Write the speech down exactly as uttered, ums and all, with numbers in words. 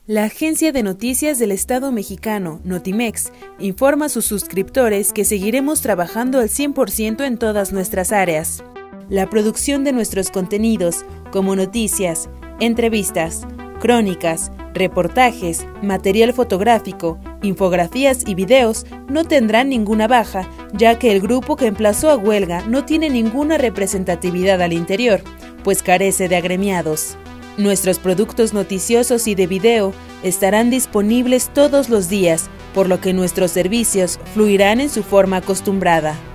La Agencia de Noticias del Estado Mexicano, Notimex, informa a sus suscriptores que seguiremos trabajando al cien por ciento en todas nuestras áreas. La producción de nuestros contenidos, como noticias, entrevistas, crónicas, reportajes, material fotográfico, infografías y videos, no tendrán ninguna baja, ya que el grupo que emplazó a huelga no tiene ninguna representatividad al interior, pues carece de agremiados. Nuestros productos noticiosos y de video estarán disponibles todos los días, por lo que nuestros servicios fluirán en su forma acostumbrada.